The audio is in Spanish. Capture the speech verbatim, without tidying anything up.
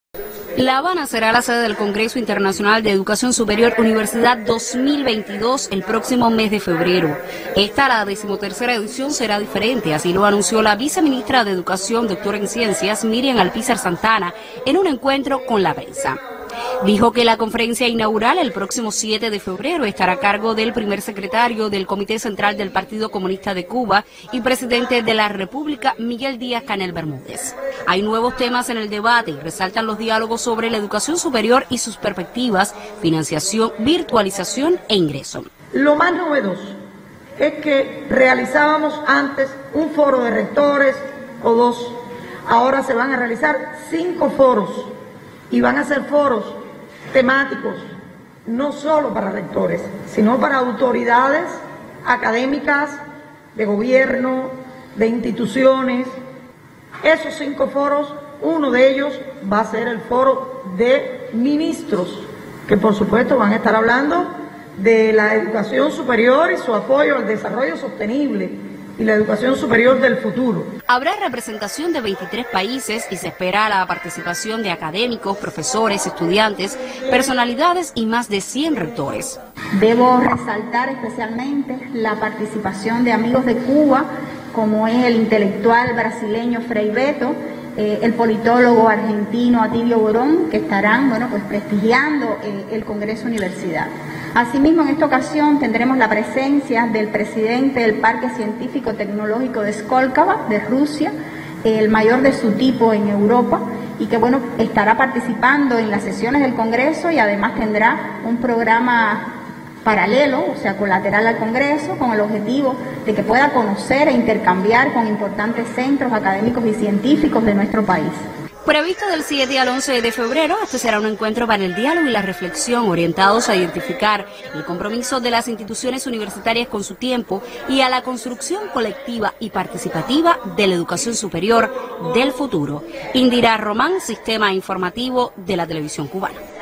La Habana será la sede del Congreso Internacional de Educación Superior Universidad dos mil veintidós el próximo mes de febrero. Esta, la decimotercera edición, será diferente, así lo anunció la viceministra de Educación, doctora en Ciencias, Miriam Alpizar Santana, en un encuentro con la prensa. Dijo que la conferencia inaugural el próximo siete de febrero estará a cargo del primer secretario del Comité Central del Partido Comunista de Cuba y presidente de la República, Miguel Díaz-Canel Bermúdez. Hay nuevos temas en el debate y resaltan los diálogos sobre la educación superior y sus perspectivas, financiación, virtualización e ingreso. Lo más novedoso es que realizábamos antes un foro de rectores o dos. Ahora se van a realizar cinco foros y van a ser foros temáticos, no solo para rectores, sino para autoridades académicas, de gobierno, de instituciones. Esos cinco foros, uno de ellos va a ser el foro de ministros, que por supuesto van a estar hablando de la educación superior y su apoyo al desarrollo sostenible y la educación superior del futuro. Habrá representación de veintitrés países y se espera la participación de académicos, profesores, estudiantes, personalidades y más de cien rectores. Debo resaltar especialmente la participación de amigos de Cuba, como es el intelectual brasileño Frei Beto, eh, el politólogo argentino Atilio Borón, que estarán bueno, pues, prestigiando el, el Congreso Universidad. Asimismo, en esta ocasión tendremos la presencia del presidente del Parque Científico Tecnológico de Skolkovo, de Rusia, el mayor de su tipo en Europa, y que bueno, estará participando en las sesiones del Congreso y además tendrá un programa paralelo, o sea, colateral al Congreso, con el objetivo de que pueda conocer e intercambiar con importantes centros académicos y científicos de nuestro país. Previsto del siete al once de febrero, este será un encuentro para el diálogo y la reflexión orientados a identificar el compromiso de las instituciones universitarias con su tiempo y a la construcción colectiva y participativa de la educación superior del futuro. Indira Román, Sistema Informativo de la Televisión Cubana.